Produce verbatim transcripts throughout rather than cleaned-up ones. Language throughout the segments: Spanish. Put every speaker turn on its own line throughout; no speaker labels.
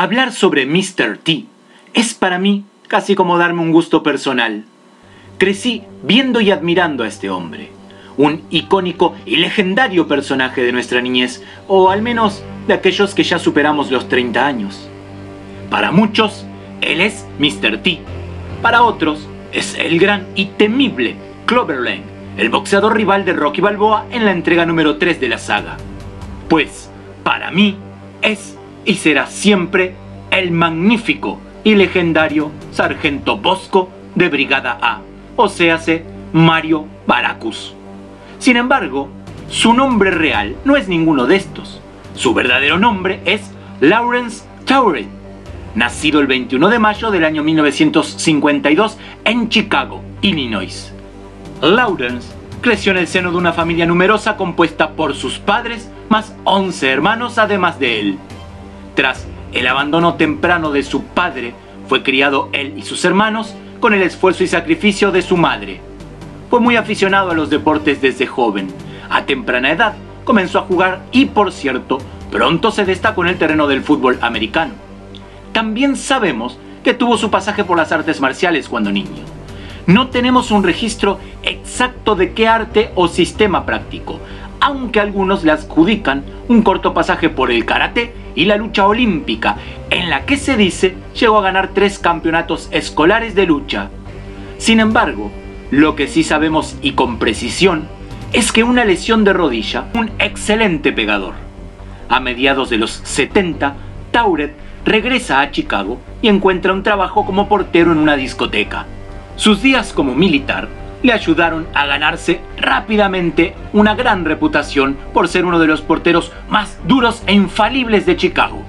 Hablar sobre míster T es para mí casi como darme un gusto personal. Crecí viendo y admirando a este hombre, un icónico y legendario personaje de nuestra niñez, o al menos de aquellos que ya superamos los treinta años. Para muchos, él es míster T. Para otros, es el gran y temible Clubber Lang, el boxeador rival de Rocky Balboa en la entrega número tres de la saga. Pues, para mí, es y será siempre el magnífico y legendario Sargento Bosco de Brigada A, o séase Mario Baracus. Sin embargo, su nombre real no es ninguno de estos. Su verdadero nombre es Lawrence Tourette, nacido el veintiuno de mayo del año mil novecientos cincuenta y dos en Chicago, Illinois. Lawrence creció en el seno de una familia numerosa compuesta por sus padres más once hermanos además de él. Tras el abandono temprano de su padre, fue criado él y sus hermanos con el esfuerzo y sacrificio de su madre. Fue muy aficionado a los deportes desde joven. A temprana edad comenzó a jugar y, por cierto, pronto se destacó en el terreno del fútbol americano. También sabemos que tuvo su pasaje por las artes marciales cuando niño. No tenemos un registro exacto de qué arte o sistema practicó, aunque algunos le adjudican un corto pasaje por el karate y la lucha olímpica, en la que se dice llegó a ganar tres campeonatos escolares de lucha. Sin embargo, lo que sí sabemos y con precisión es que una lesión de rodilla, un excelente pegador. A mediados de los setenta, Tourette regresa a Chicago y encuentra un trabajo como portero en una discoteca. Sus días como militar le ayudaron a ganarse rápidamente una gran reputación por ser uno de los porteros más duros e infalibles de Chicago.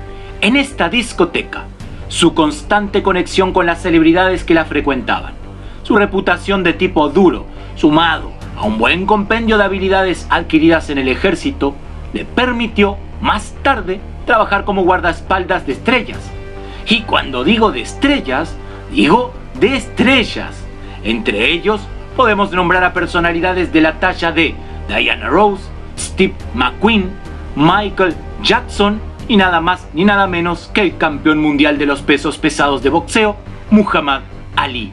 En esta discoteca, su constante conexión con las celebridades que la frecuentaban, su reputación de tipo duro, sumado a un buen compendio de habilidades adquiridas en el ejército, le permitió más tarde trabajar como guardaespaldas de estrellas. Y cuando digo de estrellas, digo de estrellas. Entre ellos podemos nombrar a personalidades de la talla de Diana Rose, Steve McQueen, Michael Jackson y nada más ni nada menos que el campeón mundial de los pesos pesados de boxeo, Muhammad Ali.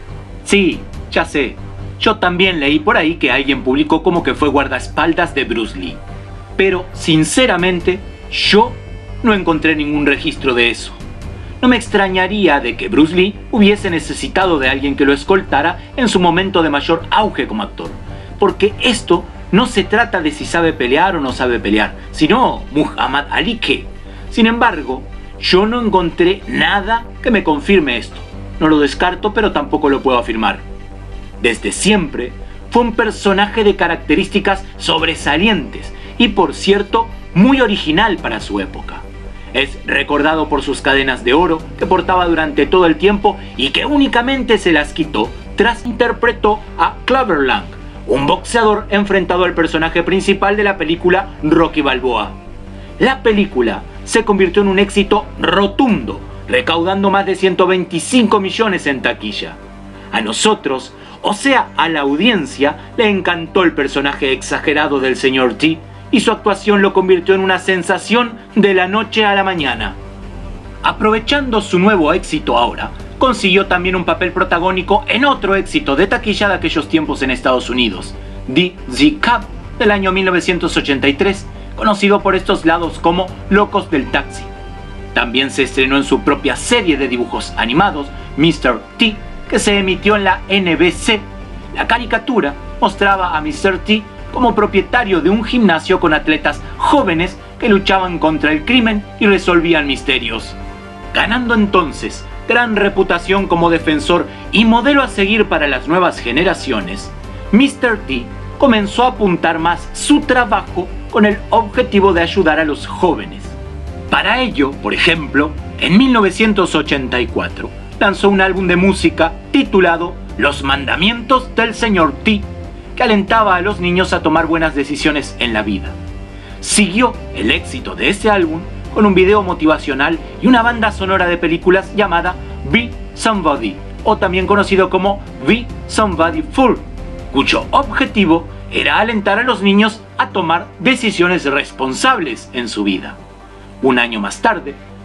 Sí, ya sé, yo también leí por ahí que alguien publicó como que fue guardaespaldas de Bruce Lee. Pero sinceramente, yo no encontré ningún registro de eso. No me extrañaría de que Bruce Lee hubiese necesitado de alguien que lo escoltara en su momento de mayor auge como actor, porque esto no se trata de si sabe pelear o no sabe pelear, sino Muhammad Ali qué. Sin embargo, yo no encontré nada que me confirme esto. No lo descarto, pero tampoco lo puedo afirmar. Desde siempre fue un personaje de características sobresalientes y, por cierto, muy original para su época. Es recordado por sus cadenas de oro que portaba durante todo el tiempo y que únicamente se las quitó tras interpretó a Clubber Lang, un boxeador enfrentado al personaje principal de la película Rocky Balboa. La película se convirtió en un éxito rotundo, recaudando más de ciento veinticinco millones en taquilla. A nosotros, o sea, a la audiencia, le encantó el personaje exagerado del señor T, y su actuación lo convirtió en una sensación de la noche a la mañana. Aprovechando su nuevo éxito ahora, consiguió también un papel protagónico en otro éxito de taquilla de aquellos tiempos en Estados Unidos, The Z-Cab del año mil novecientos ochenta y tres, conocido por estos lados como Locos del Taxi. También se estrenó en su propia serie de dibujos animados, míster T, que se emitió en la N B C. La caricatura mostraba a míster T como propietario de un gimnasio con atletas jóvenes que luchaban contra el crimen y resolvían misterios. Ganando entonces gran reputación como defensor y modelo a seguir para las nuevas generaciones, míster T comenzó a apuntar más su trabajo con el objetivo de ayudar a los jóvenes. Para ello, por ejemplo, en mil novecientos ochenta y cuatro lanzó un álbum de música titulado Los Mandamientos del señor T, que alentaba a los niños a tomar buenas decisiones en la vida. Siguió el éxito de ese álbum con un video motivacional y una banda sonora de películas llamada Be Somebody, o también conocido como Be Somebody Fool, cuyo objetivo era alentar a los niños a tomar decisiones responsables en su vida. Un año más tarde,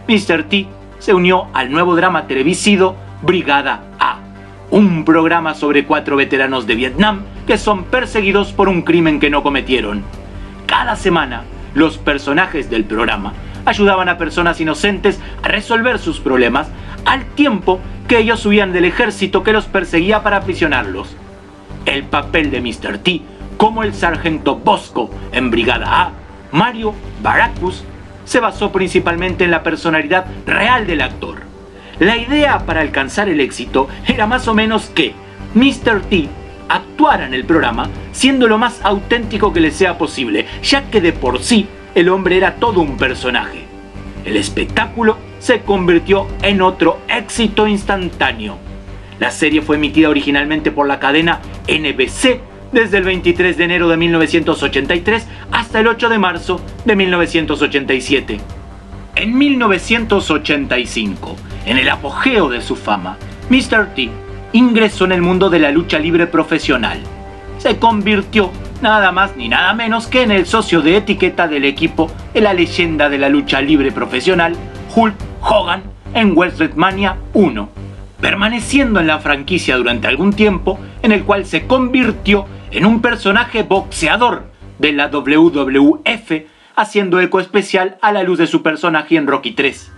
míster T se unió al nuevo drama televisivo Brigada A, un programa sobre cuatro veteranos de Vietnam que son perseguidos por un crimen que no cometieron. Cada semana, los personajes del programa ayudaban a personas inocentes a resolver sus problemas, al tiempo que ellos huían del ejército que los perseguía para aprisionarlos. El papel de míster T, como el sargento Bosco en Brigada A, Mario Baracus, se basó principalmente en la personalidad real del actor. La idea para alcanzar el éxito era más o menos que míster T actuara en el programa siendo lo más auténtico que le sea posible, ya que de por sí el hombre era todo un personaje. El espectáculo se convirtió en otro éxito instantáneo. La serie fue emitida originalmente por la cadena N B C desde el veintitrés de enero de mil novecientos ochenta y tres hasta el ocho de marzo de mil novecientos ochenta y siete. En mil novecientos ochenta y cinco, en el apogeo de su fama, míster T ingresó en el mundo de la lucha libre profesional. Se convirtió nada más ni nada menos que en el socio de etiqueta del equipo de la leyenda de la lucha libre profesional, Hulk Hogan, en WrestleMania uno, permaneciendo en la franquicia durante algún tiempo, en el cual se convirtió en un personaje boxeador de la W W F, haciendo eco especial a la luz de su personaje en Rocky tres.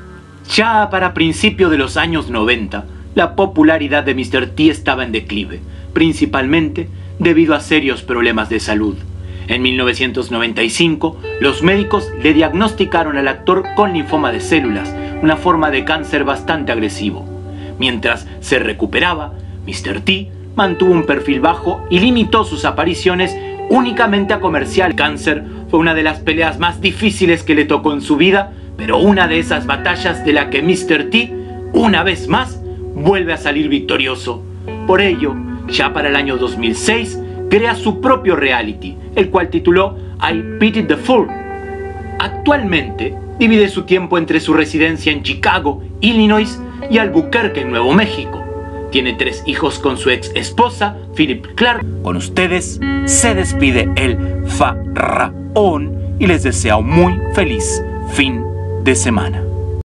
Ya para principios de los años noventa, la popularidad de míster T estaba en declive, principalmente debido a serios problemas de salud. En mil novecientos noventa y cinco, los médicos le diagnosticaron al actor con linfoma de células, una forma de cáncer bastante agresivo. Mientras se recuperaba, míster T mantuvo un perfil bajo y limitó sus apariciones únicamente a comercial. El cáncer fue una de las peleas más difíciles que le tocó en su vida, pero una de esas batallas de la que míster T, una vez más, vuelve a salir victorioso. Por ello, ya para el año dos mil seis, crea su propio reality, el cual tituló I Pity the Fool. Actualmente, divide su tiempo entre su residencia en Chicago, Illinois, y Albuquerque, en Nuevo México. Tiene tres hijos con su ex esposa, Philip Clark. Con ustedes se despide el Faraón y les desea un muy feliz fin de semana.